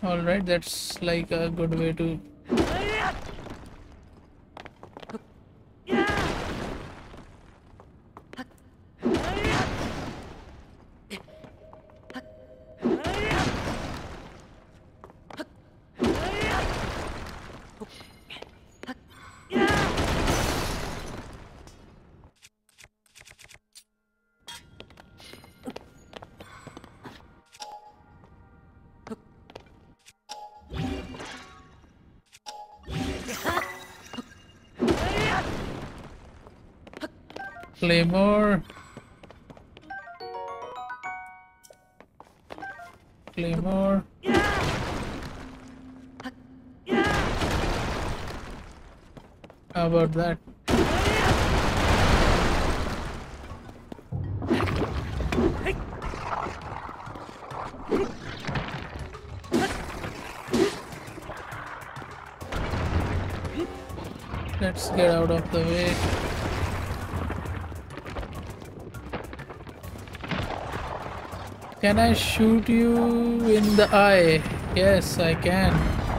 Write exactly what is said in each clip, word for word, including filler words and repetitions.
All right, that's like a good way to. Claymore. Claymore. How about that? Let's get out of the way. Can I shoot you in the eye? Yes, I can.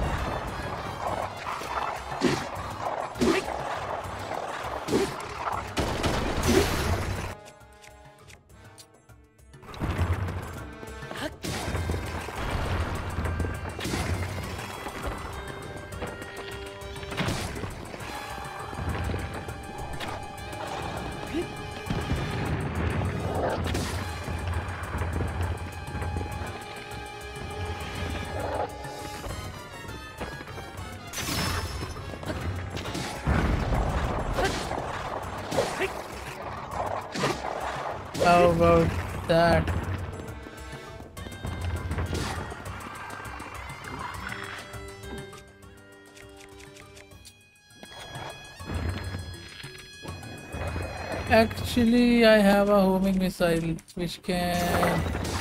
How about that? Actually, I have a homing missile which can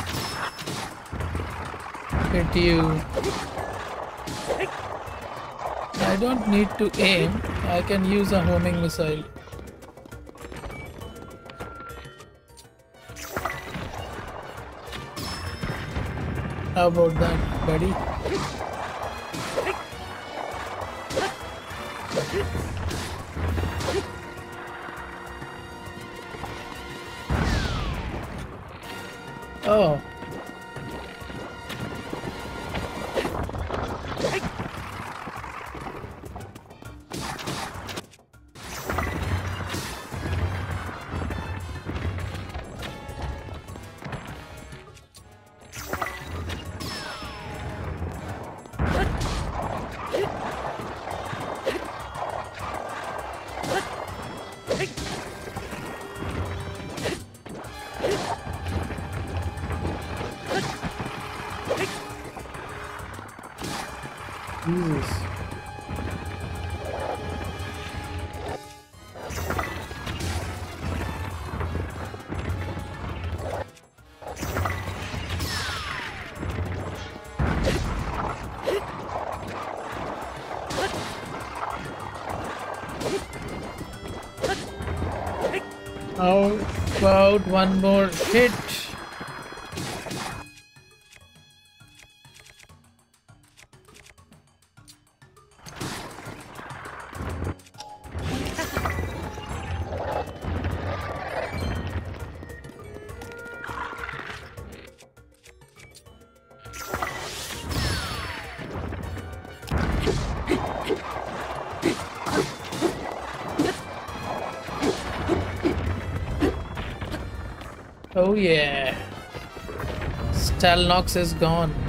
hit you. I don't need to aim, I can use a homing missile. How about that, buddy? Oh. Jesus. How about one more hit? Oh yeah, Stalnox is gone.